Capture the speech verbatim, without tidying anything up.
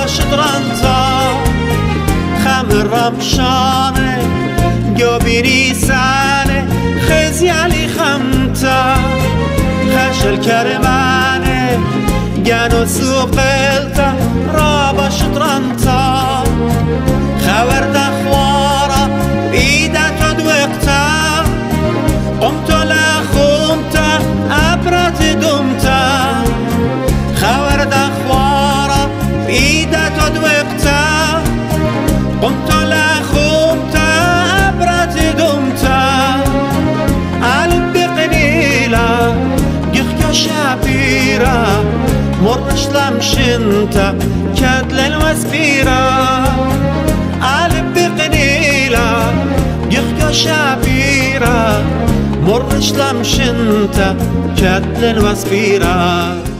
شطرنتا خمر رمشانه گوبینی سانه خزیالی خمتا خشل کرمانه جانو سوقلتا رابا شطرنتا خورد خوارا بيدا تدوقتا قمت لخومتا أبرت دمتا خورد خوارا بيدا تدوقتا قمت لخومتا أبرت دمتا قلب قليلة يخكو شابيرا مرش لمشنتا كادل الوسبيرا قلب قليلة يخكو شابيرا مرش لمشنتا كادل الوسبيرا